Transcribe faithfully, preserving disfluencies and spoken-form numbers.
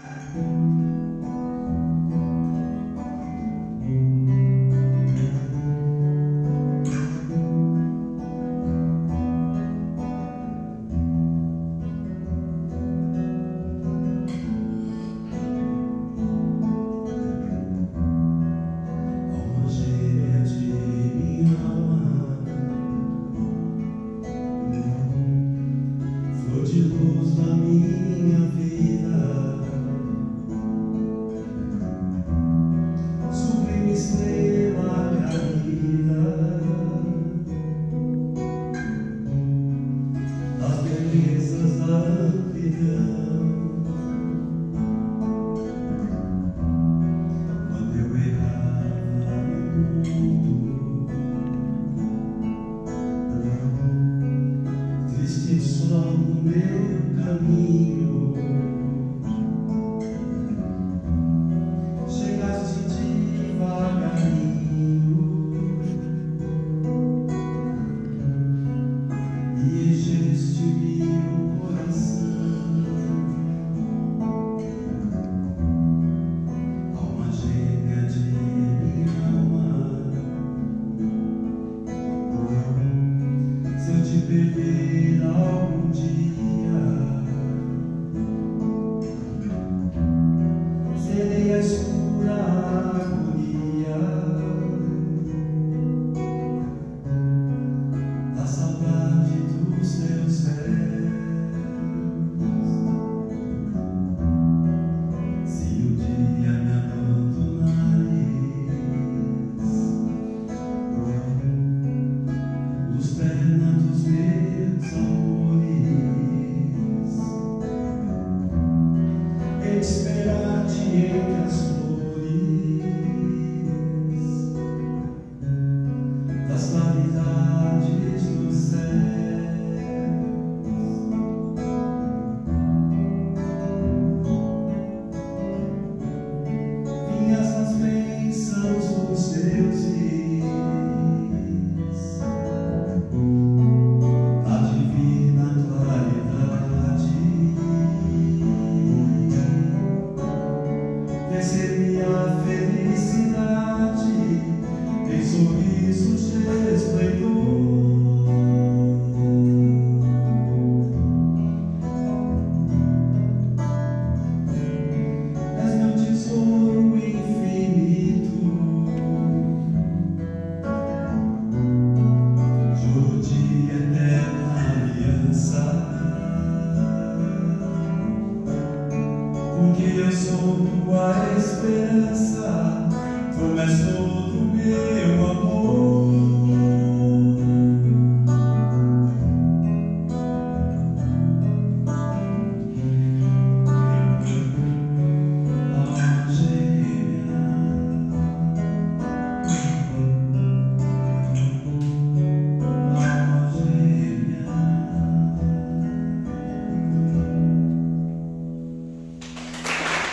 De luz na minha vida, sublime estrela caída, das belezas da amplidão. Quando eu errava no mundo, triste só no meu caminho, chegaste devagarinho e encheste-me o coração. Alma gêmea de minha alma, se eu te perder algum dia, serei a escura agonia da saudade dos teus pés. Se um dia me abandonares, luz terna dos meus amores, hei de esperar-te entre as flores das claridades dos céus. Vinhas nas bênçãos dos teus fios, a divina claridade, descer-me a felicidade em sorrisos de esplendor. És meu tesouro infinito, juro de eterna aliança, porque eu sou tua esperança, tu és todo meu amor.